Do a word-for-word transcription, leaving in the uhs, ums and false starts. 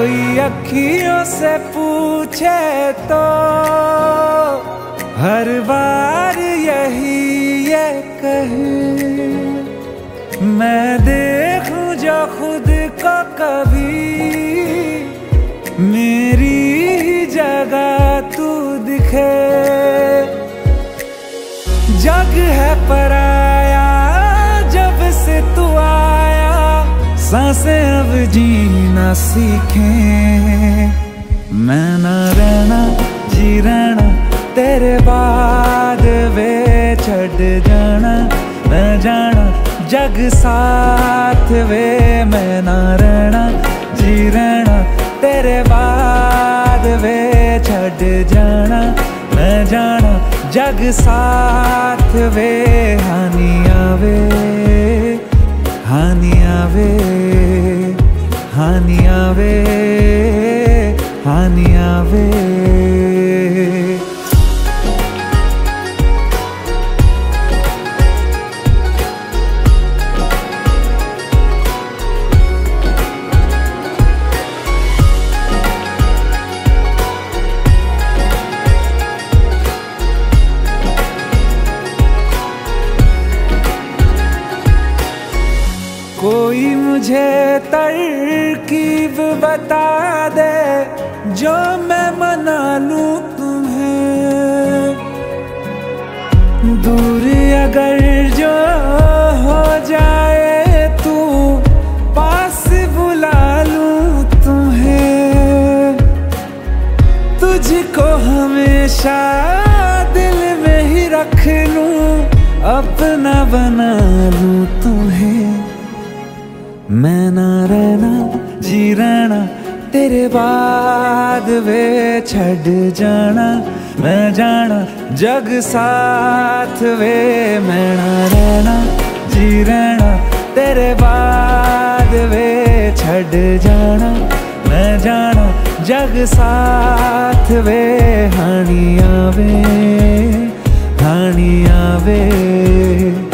कोई अखियों से पूछे तो हर बार यही ये कहे, मैं देखूं जो खुद को कभी मेरी ही जगह तू दिखे। जग है पराया जब से तू आया, सांसें अब जीना सीखें। मैं ना रहना जी रहना तेरे बाद वे छड़ जाना, मैं जाना जग साथ वे। मैं ना रहना जी रहना तेरे बाद वे छड़ जाना, मैं जाना जग साथ वे। हानि आवे हानि आवे हानि आवे हानि आवे। कोई मुझे तरकीब बता दे जो मैं मना लूं तुम्हें। दूर अगर जो हो जाए तू पास बुला लूं तुम्हें। तुझको हमेशा दिल में ही रख लूं, अपना बना लूं तुम्हें। मैं ना रहना जी रहना तेरे बाद वे छड़ जाना, मैं जाना जग साथ वे। मैं ना रहना जी रहना तेरे बाद वे छड़ जाना, मैं जाना जग साथ वे। हानि आवे हानि आवे।